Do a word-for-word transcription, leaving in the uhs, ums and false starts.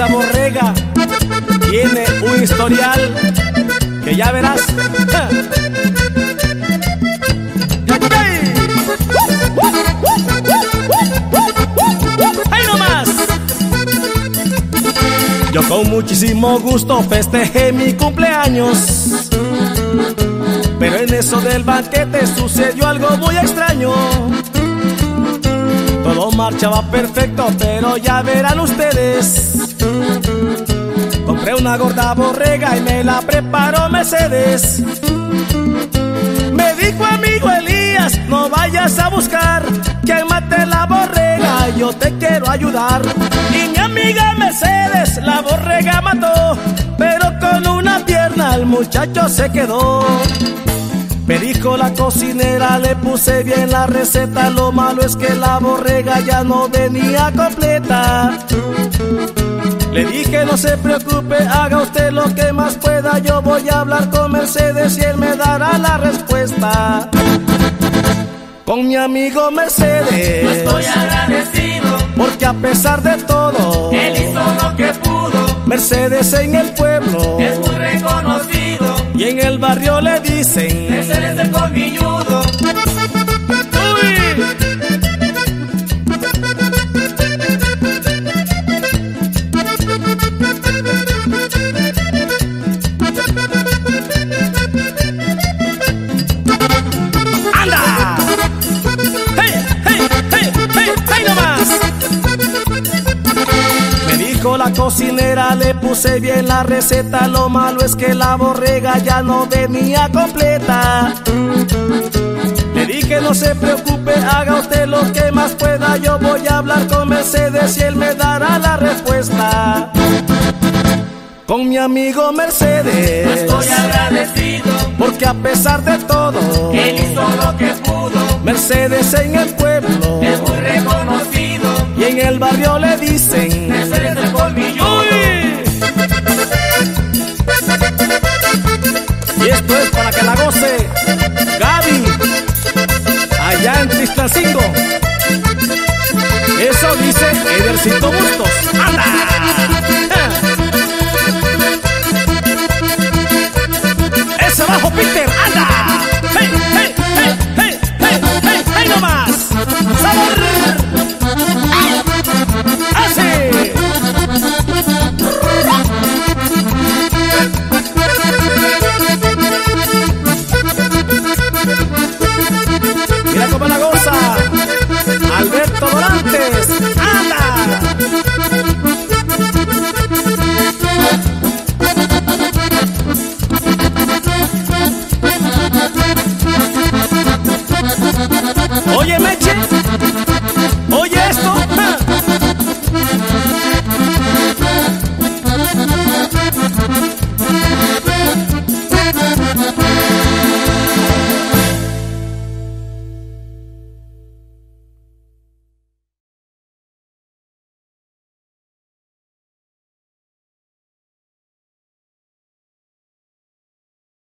esa borrega tiene un historial que ya verás. ¡Ahí nomás! Yo con muchísimo gusto festejé mi cumpleaños, pero en eso del banquete sucedió algo muy extraño. Todo marchaba perfecto, pero ya verán ustedes. Compré una gorda borrega y me la preparó Mercedes. Me dijo: amigo Elías, no vayas a buscar quien mate la borrega, yo te quiero ayudar. Y mi amiga Mercedes la borrega mató, pero con una pierna el muchacho se quedó. Me dijo la cocinera, le puse bien la receta, lo malo es que la borrega ya no venía completa. Le dije: no se preocupe, haga usted lo que más pueda, yo voy a hablar con Mercedes y él me dará la respuesta. Con mi amigo Mercedes yo estoy agradecido, porque a pesar de todo él hizo lo que pudo. Mercedes en el pueblo es muy reconocido y en el barrio le dicen: Mercedes el colmilludo. ¡Anda! ¡Hey, hey, hey, hey, hey nomás! Me dijo la cocinera, le puse bien la receta, lo malo es que la borrega ya no venía completa. Le dije: no se preocupe, haga usted lo que más pueda, yo voy a hablar con Mercedes y él me dará la respuesta. Con mi amigo Mercedes yo estoy agradecido, porque a pesar de todo él hizo lo que pudo. Mercedes en el